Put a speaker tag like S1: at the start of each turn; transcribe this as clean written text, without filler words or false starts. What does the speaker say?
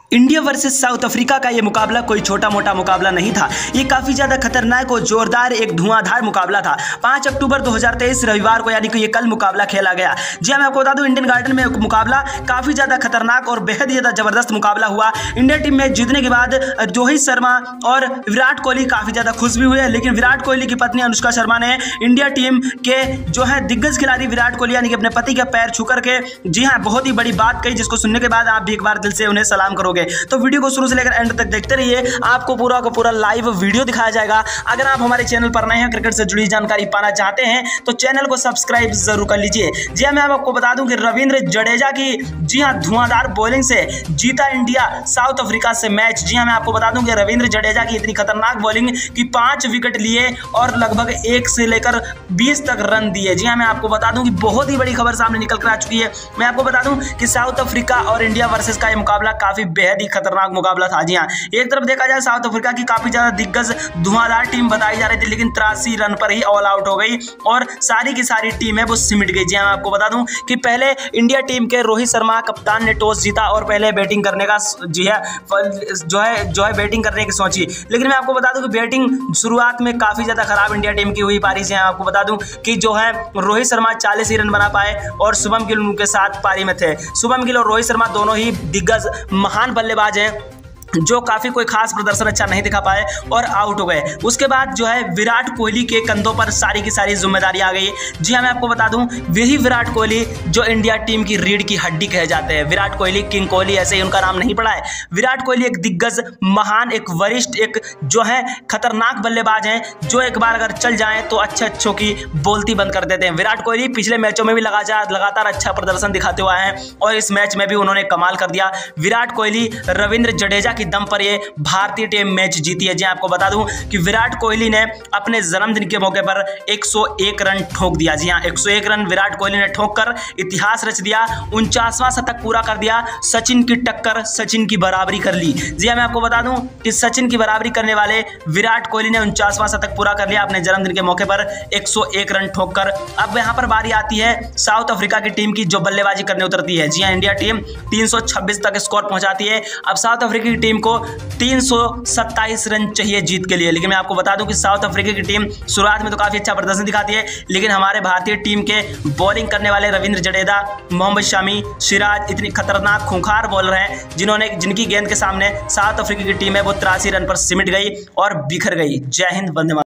S1: India versus south Africa का ये मुकाबला कोई छोटा मोटा मुकाबला नहीं था। ये काफ़ी ज़्यादा खतरनाक और जोरदार एक धुआंधार मुकाबला था। 5 अक्टूबर 2023 रविवार को यानी कि ये कल मुकाबला खेला गया। जी हाँ, मैं आपको बता दूं इंडियन गार्डन में मुकाबला काफ़ी ज़्यादा खतरनाक और बेहद ज़्यादा ज़बरदस्त मुकाबला हुआ। इंडिया टीम में जीतने के बाद रोहित शर्मा और विराट कोहली काफ़ी ज़्यादा खुश भी हुए, लेकिन विराट कोहली की पत्नी अनुष्का शर्मा ने इंडिया टीम के जो है दिग्गज खिलाड़ी विराट कोहली यानी कि अपने पति का पैर छू करके जी हाँ बहुत ही बड़ी बात कही, जिसको सुनने के बाद आप भी एक बार दिल से उन्हें सलाम करोगे। तो वीडियो को शुरू से लेकर एंड तक देखते रहिए, आपको पूरा का पूरा लाइव वीडियो दिखाया जाएगा। अगर आप हमारे चैनल पर नए हैं, क्रिकेट से जुड़ी जानकारी पाना चाहते हैं तो चैनल को सब्सक्राइब जरूर कर लीजिए। जी हाँ, मैं आपको बता दूं कि रविंद्र जडेजा की जी हाँ धुआंधार बॉलिंग से जीता इंडिया साउथ अफ्रीका से मैच। जी हाँ, मैं आपको बता दूं कि रविंद्र जडेजा की इतनी खतरनाक बॉलिंग कि 5 विकेट लिए और लगभग 1 से लेकर 20 तक रन दिए। जी हाँ, मैं आपको बता दूं कि बहुत ही बड़ी खबर सामने निकल कर आ चुकी है। मैं आपको बता दूं कि साउथ अफ्रीका और इंडिया वर्सेस का यह मुकाबला काफी बेहद ही खतरनाक मुकाबला था। जी हाँ, एक तरफ देखा जाए साउथ अफ्रीका की काफी ज्यादा दिग्गज धुआंधार टीम बताई जा रही थी, लेकिन 83 रन पर ही ऑल आउट हो गई और सारी की सारी टीम है वो सिमट गई। जी हाँ, मैं आपको बता दूं कि पहले इंडिया टीम के रोहित शर्मा कप्तान ने टॉस जीता और पहले बैटिंग करने का जी है जो है बैटिंग करने की सोची, लेकिन मैं आपको बता दूं कि बैटिंग शुरुआत में काफी ज्यादा खराब इंडिया टीम की हुई पारी से। आपको बता दूं कि जो है रोहित शर्मा 40 ही रन बना पाए और शुभम गिल उनके साथ पारी में थे। शुभम गिल और रोहित शर्मा दोनों ही दिग्गज महान बल्लेबाज हैं जो काफी कोई खास प्रदर्शन अच्छा नहीं दिखा पाए और आउट हो गए। उसके बाद जो है विराट कोहली के कंधों पर सारी की सारी जिम्मेदारी आ गई। जी हाँ, मैं आपको बता दूं वही विराट कोहली जो इंडिया टीम की रीढ़ की हड्डी कहे जाते हैं। विराट कोहली, किंग कोहली, ऐसे ही उनका नाम नहीं पड़ा है। विराट कोहली एक दिग्गज, महान, एक वरिष्ठ, एक जो है खतरनाक बल्लेबाज हैं जो एक बार अगर चल जाएं तो अच्छों की बोलती बंद कर देते हैं। विराट कोहली पिछले मैचों में भी लगातार अच्छा प्रदर्शन दिखाते हुए हैं और इस मैच में भी उन्होंने कमाल कर दिया। विराट कोहली, रविंद्र जडेजा की दम पर ये भारतीय टीम मैच जीती है। जी आपको बता दूं कि विराट कोहली ने अपने जन्मदिन के मौके पर 101 रन ठोक दिया। जी हां, 101 रन विराट कोहली ने ठोक कर इतिहास रच दिया। 49वां शतक पूरा कर दिया। सचिन की टक्कर, सचिन की बराबरी कर ली। जी हां, मैं आपको बता दूं कि सचिन की बराबरी करने वाले विराट कोहली ने 49वां शतक पूरा कर लिया अपने जन्मदिन के मौके पर 101 रन ठोक कर। अब यहां पर बारी आती है साउथ अफ्रीका की टीम की जो बल्लेबाजी करने उतरती है। जी हां, इंडिया टीम 326 तक स्कोर पहुंचाती है। अब साउथ अफ्रीका की टीम को 327 रन चाहिए जीत के लिए, लेकिन मैं आपको बता दूं कि साउथ अफ्रीका की टीम शुरुआत में तो काफी अच्छा प्रदर्शन दिखाती है, लेकिन हमारे भारतीय टीम के बॉलिंग करने वाले रविंद्र जडेजा, मोहम्मद शमी, सिराज इतनी खतरनाक खूंखार बॉलर हैं जिनकी गेंद के सामने साउथ अफ्रीका की टीम है वो 83 रन पर सिमट गई और बिखर गई। जय हिंद, वंदे मातरम।